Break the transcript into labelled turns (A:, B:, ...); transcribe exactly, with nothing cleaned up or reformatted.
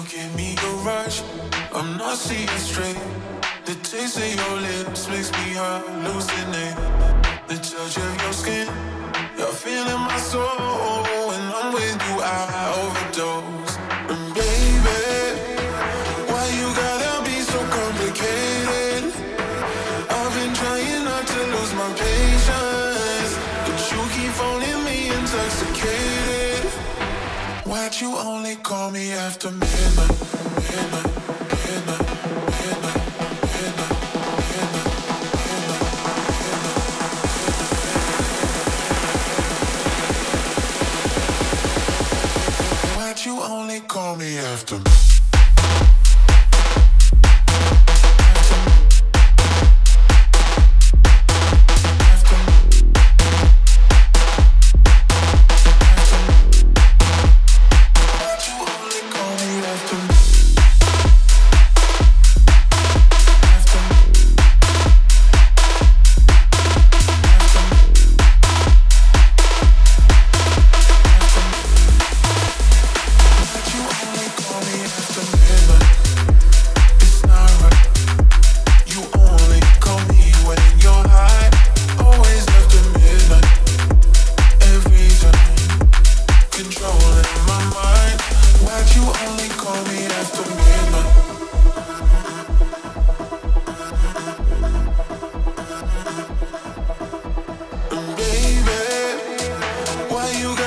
A: give me a rush, I'm not seeing straight. The taste of your lips makes me hallucinate. The touch of your skin, you're feeling my soul. When I'm with you, I overdose. And baby, why you gotta be so complicated? I've been trying not to lose my patience, but you keep phoning me intoxicated. Why'd you only call me after midnight, midnight, midnight, midnight, midnight, midnight, midnight, midnight? Why'd you only call me after midnight? Why you